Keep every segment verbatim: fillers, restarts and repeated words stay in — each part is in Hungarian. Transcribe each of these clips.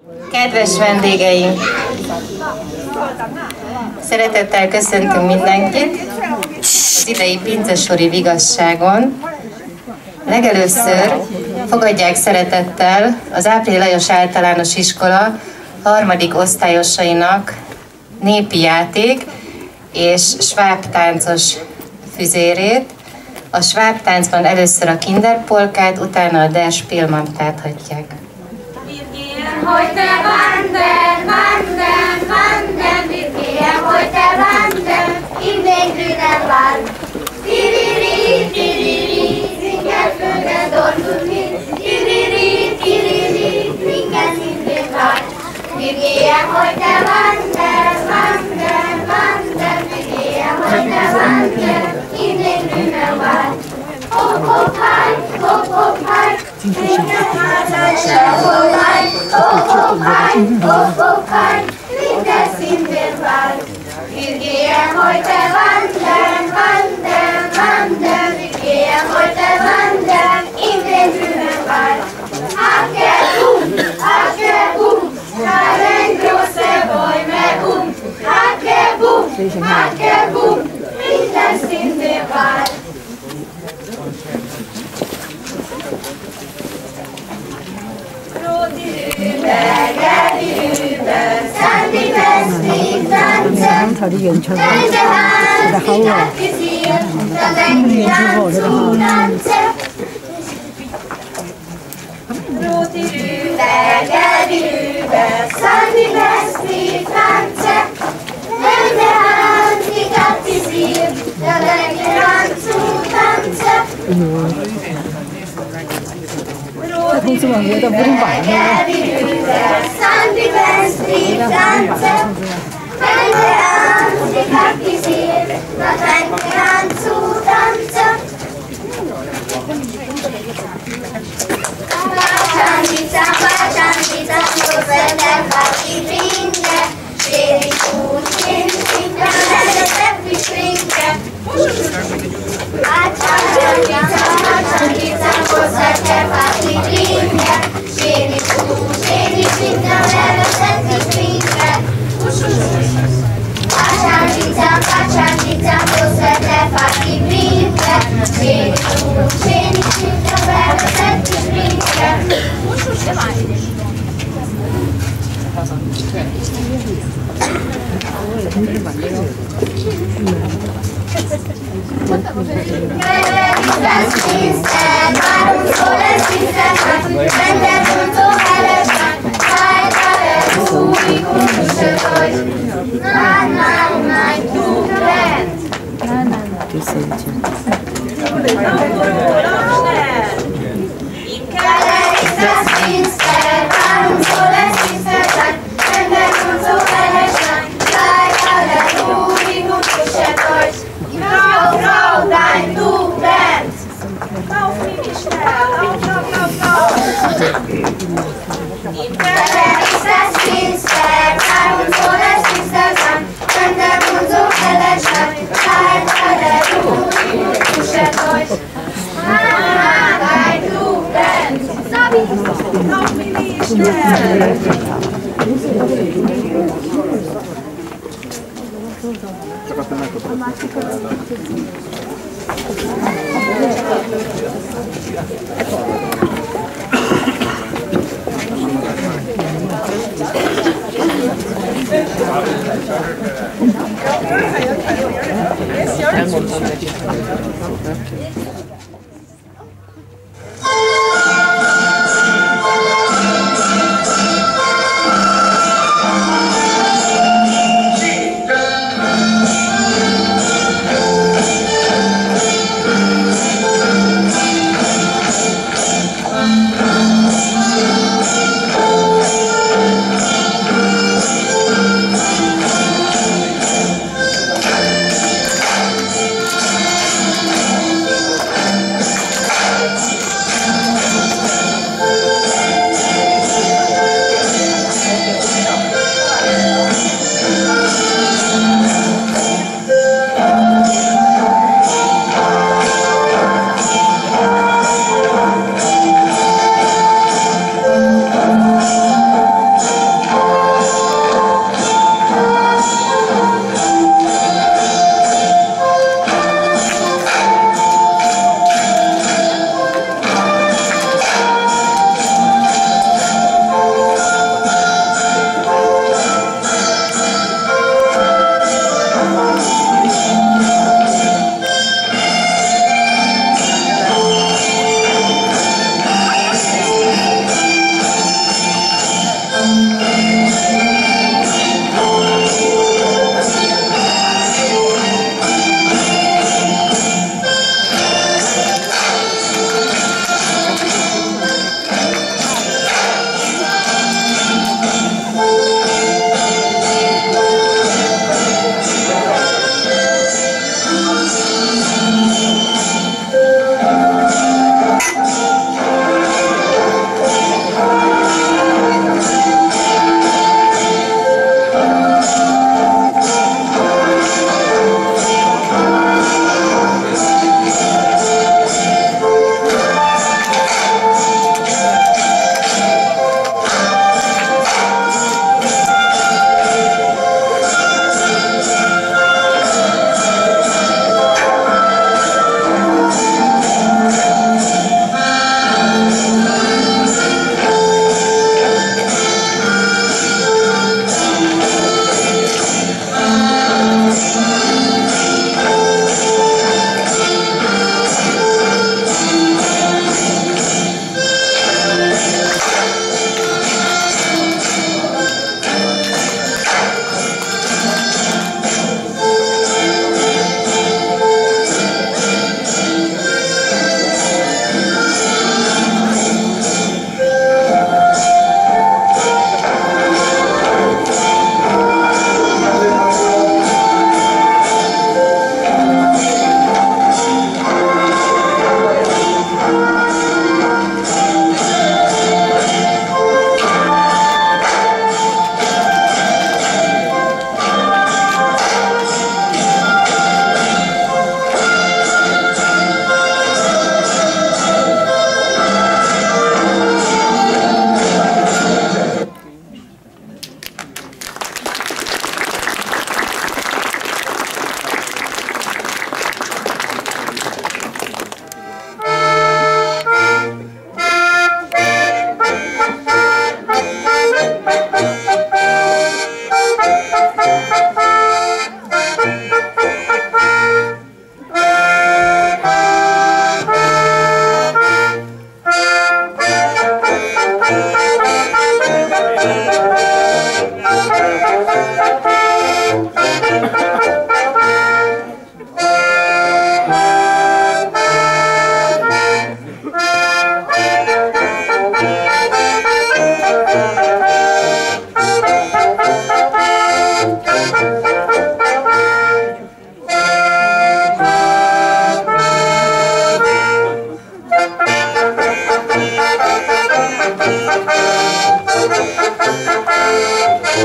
Kedves vendégeink! Szeretettel köszöntünk mindenkit az idei pincesori vigasságon. Legelőször fogadják szeretettel az Áprili Lajos Általános Iskola harmadik osztályosainak népi játék és svábtáncos füzérét. A svábtáncban először a Kinderpolkát, utána a Der Spielmann láthatják. Hogy te wandern, wandern, wandern, wir gehen heute wandern in den grünen Wald. Tiriri, tiriri, singen Vögel dort und hin. Tiriri, tiriri, singen in den Wald. Wir gehen heute wandern, wandern, wandern, wir gehen heute wandern in den grünen Wald. Hopp, hopp, halt, hopp, hopp, halt. Hopp, hopp, halt, hopp, hopp, halt, bringt es in den Wald. Wir gehen heute wandern, wandern, wandern, wir gehen heute wandern in den grünen Wald. Hacke um, hacke um, fallen große Bäume um. Hacke bum, hacke bum, bringt es in den Wald. 他的演唱会，我的好啊！演出我的好。 Roti Rüber, Rüber, Sandy Westby, Franze, Hände an, die Gattisier, der Länger an zu tanzen. Roti Rüber, Rüber, Sandy Westby, Franze, Hände an, die Gattisier, der Länger an zu tanzen. Bacianica, bacianica, cos'è fatti finge, vieni tu, vieni finge, nelle steppi stringe. Bacianica, bacianica, cos'è fatti finge, vieni tu, vieni finge, nelle steppi stringe. Bacianica, bacianica, cos'è fatti finge, vieni tu, vieni finge, nelle steppi stringe.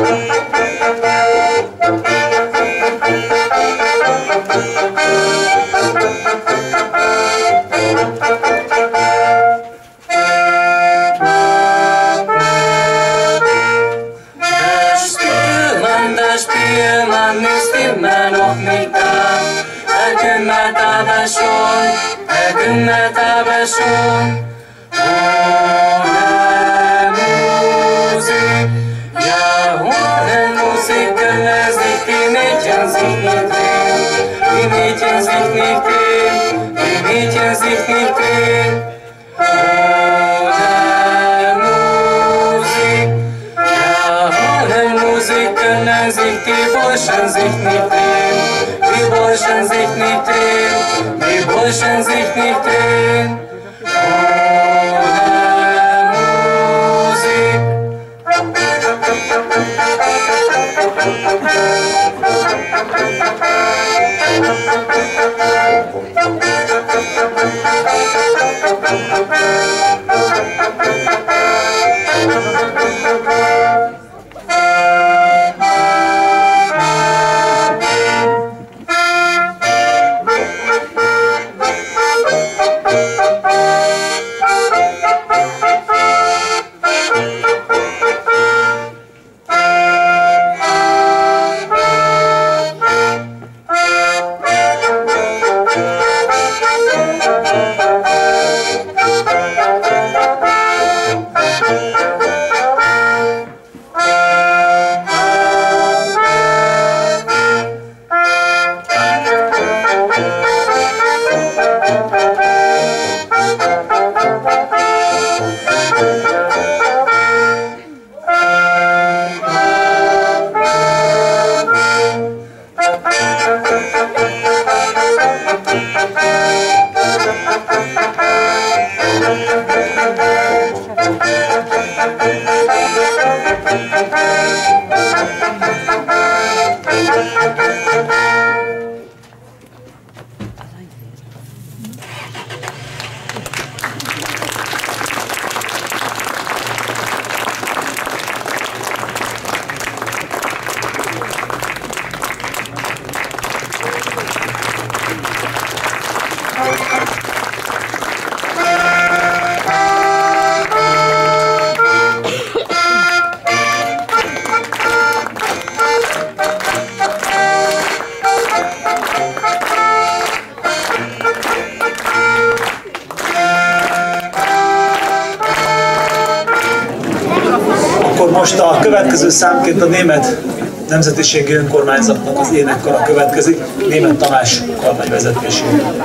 Most a következő számként a német nemzetiségi önkormányzatnak az énekkara következik, Németh Tamás kormány vezetésében.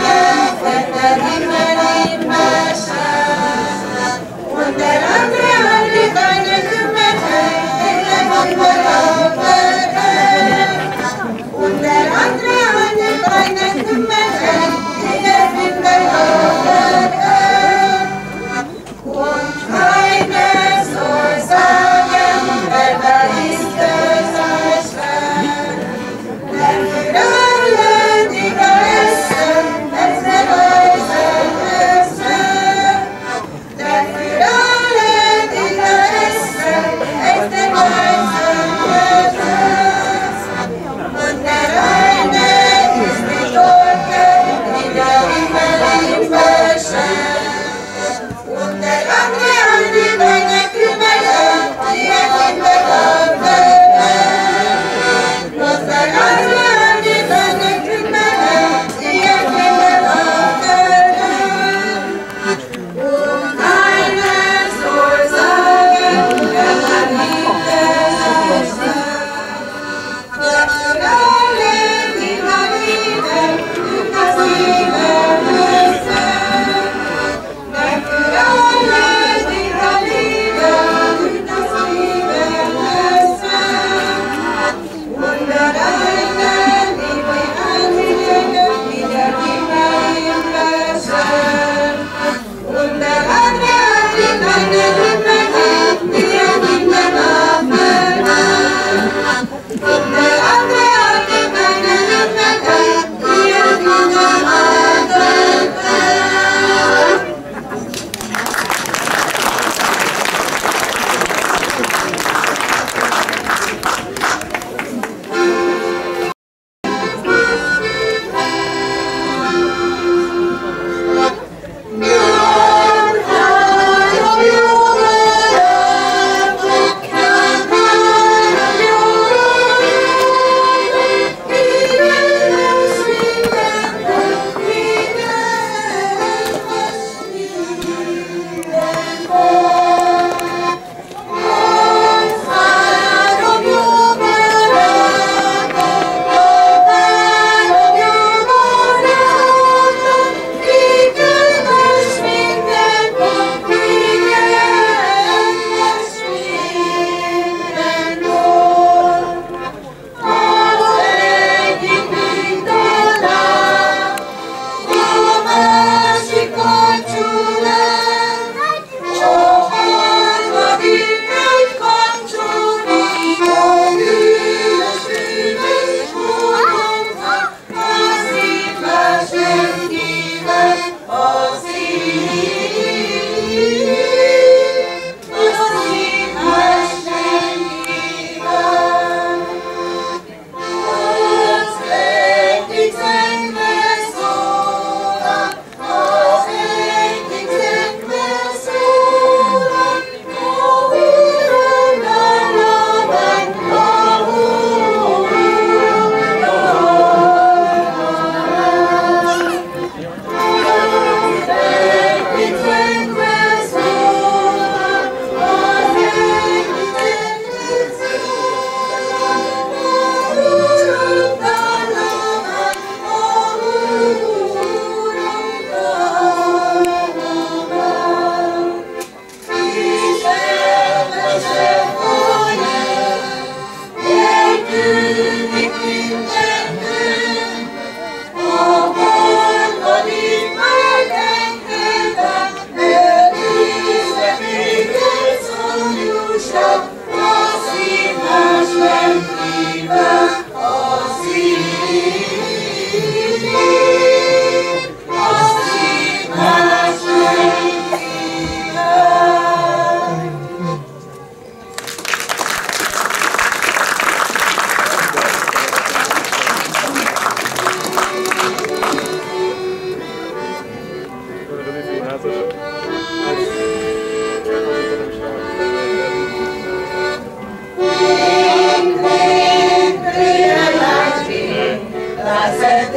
Himmel im Messer, und der andere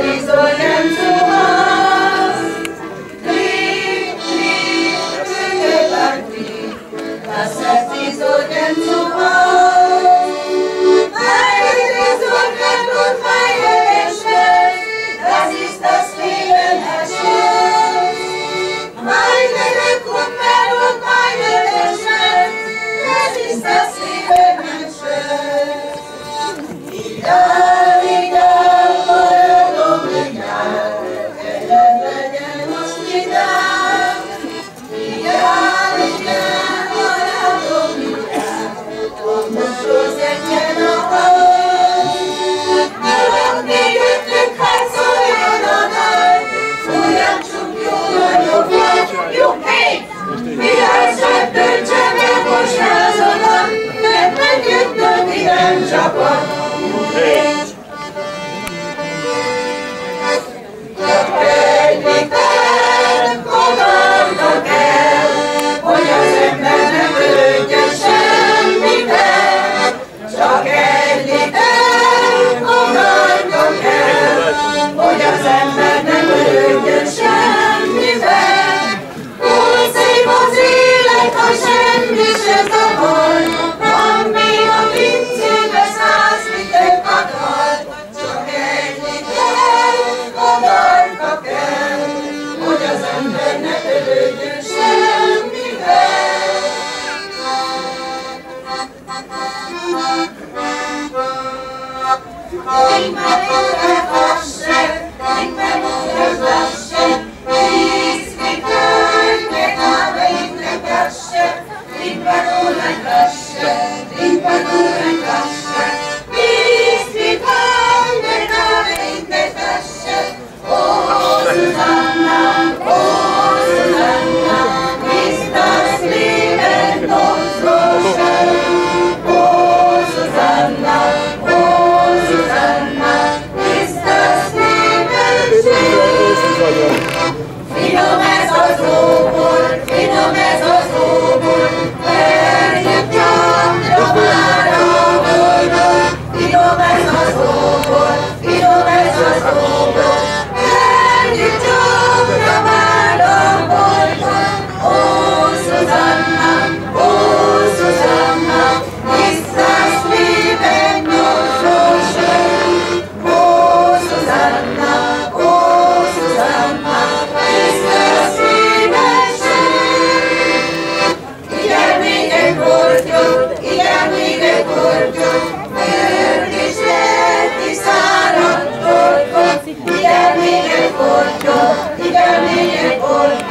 Igen, még egy kortyot, igen, még egy kortyot.